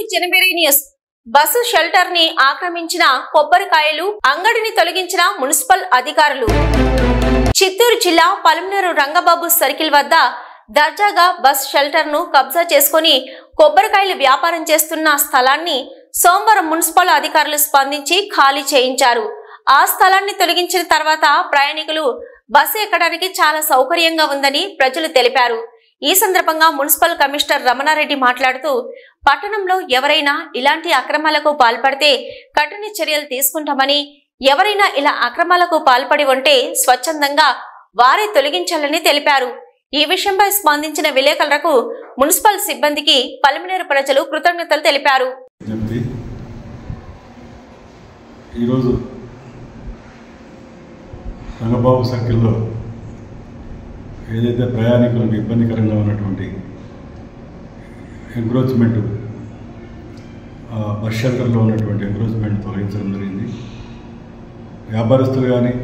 జనబేరి news. Bus shelter ని ఆక్రమించిన కొబ్బరికాయలు అంగడిని తొలగించిన మున్సిపల్ అధికారులు. చిత్తూరు జిల్లా పలమనేరు రంగబాబు సర్కిల్ వద్ద దర్జాగా బస్ షెల్టర్ ను కబ్జా చేసుకుని కొబ్బరికాయలు వ్యాపారం చేస్తున్న స్థలాన్ని సోమవారం మున్సిపల్ అధికారులు స్పందించి ఖాళీ చేయించారు. ఆ స్థలాన్ని తొలగించిన తర్వాత ప్రయాణికులు బస్సు ఎక్కడానికి చాలా సౌకర్యంగా ఉందని ప్రజలు తెలిపారు. ఈ సందర్భంగా మున్సిపల్ కమిషనర్ రమణారెడ్డి మాట్లాడుతూ, పట్టణంలో ఎవరైనా ఇలాంటి అక్రమాలకు పాల్పడితే కఠిన చర్యలు తీసుకుంటామని, ఎవరైనా ఇలా అక్రమాలకు పాల్పడి ఉంటే స్వచ్ఛందంగా వారే తొలగించాలని తెలిపారు. ఈ విషయంపై స్పందించిన విలేకరులకు మున్సిపల్ సిబ్బందికి పలమనేరు ప్రజలు కృతజ్ఞతలు తెలిపారు. ఈరోజు రంగబాబు సర్కిల్లో ఏదైతే ప్రయాణికులకు ఇబ్బందికరంగా ఉన్నటువంటి ఎంక్రోచ్మెంట్, బస్ షెల్టర్లో ఉన్నటువంటి ఎంక్రోచ్మెంట్ తొలగించడం జరిగింది. వ్యాపారస్తులు కానీ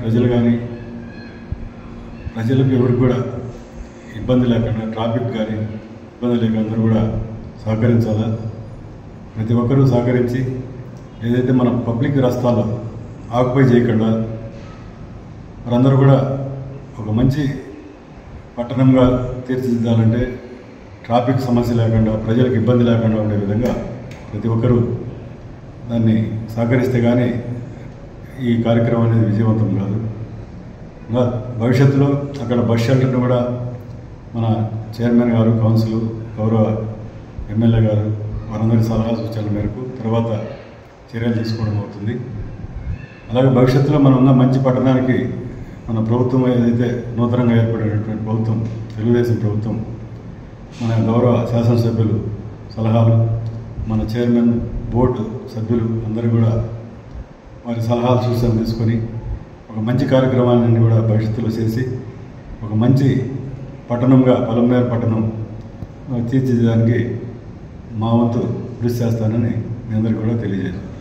ప్రజలకు ఎవరికి కూడా ఇబ్బంది లేకుండా, ట్రాఫిక్ కానీ ఇబ్బంది లేకుండా అందరూ కూడా సహకరించాలా. ప్రతి ఒక్కరూ సహకరించి ఏదైతే మన పబ్లిక్ రస్తాల్లో ఆక్యుపై చేయకుండా వారందరూ కూడా ఒక మంచి పట్టణంగా తీర్చిదిద్దాలంటే ట్రాఫిక్ సమస్య లేకుండా, ప్రజలకు ఇబ్బంది లేకుండా ఉండే విధంగా ప్రతి ఒక్కరూ దాన్ని సహకరిస్తే కానీ ఈ కార్యక్రమం అనేది విజయవంతం కాదు. ఇంకా భవిష్యత్తులో అక్కడ బస్ షెల్టర్ను కూడా మన చైర్మన్ గారు, కౌన్సిల్, గౌరవ ఎమ్మెల్యే గారు వారందరి సలహా సూచనల మేరకు తర్వాత చర్యలు తీసుకోవడం అవుతుంది. అలాగే భవిష్యత్తులో మనం ఉన్న మంచి పట్టణానికి మన ప్రభుత్వం ఏదైతే నూతనంగా ఏర్పడినటువంటి ప్రభుత్వం, తెలుగుదేశం ప్రభుత్వం, మన గౌరవ శాసనసభ్యులు సలహాలు, మన చైర్మన్, బోర్డు సభ్యులు అందరూ కూడా వారి సలహాలు సూచనలు తీసుకొని ఒక మంచి కార్యక్రమాన్ని కూడా భవిష్యత్తులో చేసి ఒక మంచి పట్టణంగా పలమనేరు పట్టణం తీర్చిదిద్దడానికి మా వంతు కృషి చేస్తానని మీ అందరికీ కూడా తెలియజేస్తాను.